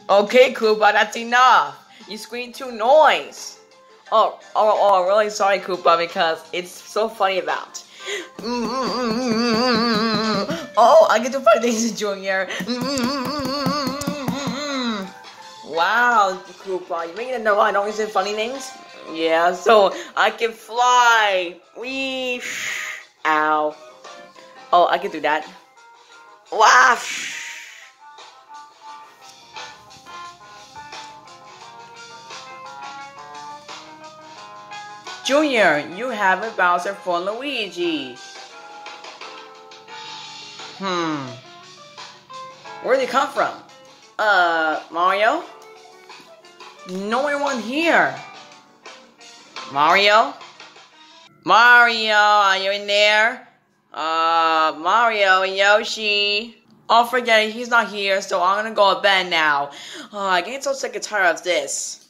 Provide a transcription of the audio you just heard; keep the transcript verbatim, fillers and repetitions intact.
Okay, Koopa, that's enough. You scream too noise. Oh, oh, oh, really sorry, Koopa, because it's so funny about. Oh, I get to fight Daisy Junior Wow, Koopa, you making it know I don't say funny names? Yeah, so I can fly. Wee. Ow. Oh, I can do that. Wow. Junior, you have a Bowser for Luigi. Hmm. Where did it come from? Uh, Mario? No one here. Mario? Mario, are you in there? Uh, Mario, Yoshi. Oh, forget it, he's not here, so I'm gonna go to bed now. Oh, I get so sick and tired of this.